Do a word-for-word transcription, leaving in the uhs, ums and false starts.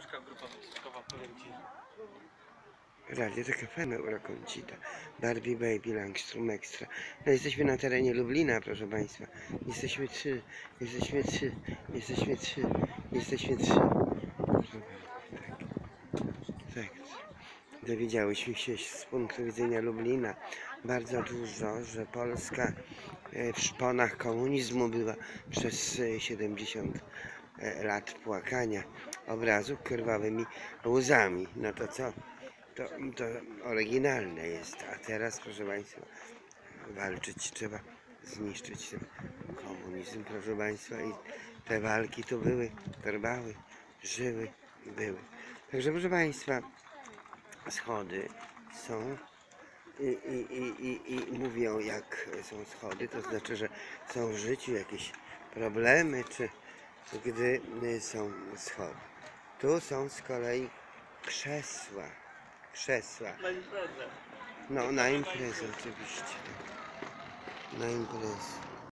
ciężka grupa wojskowa, powiem ci. Radio taka fajna Ura Concita, Barbie Baby, Langstrom Extra. No jesteśmy na terenie Lublina, proszę Państwa. Jesteśmy trzy, jesteśmy trzy, jesteśmy trzy, jesteśmy trzy. Tak, tak. Dowiedziałyśmy się z punktu widzenia Lublina bardzo dużo, że Polska w szponach komunizmu była przez siedemdziesiąt lat płakania obrazów krwawymi łzami. No to co? To, to oryginalne jest, a teraz, proszę Państwa, walczyć trzeba, zniszczyć ten komunizm, proszę Państwa, i te walki tu były, trwały, żyły, były. Także, proszę Państwa, schody są i, i, i, i, i mówią, jak są schody, to znaczy, że są w życiu jakieś problemy, czy gdy są schody. Tu są z kolei krzesła. Krzesła. Na imprezę. No, na imprezę oczywiście. Na imprezę.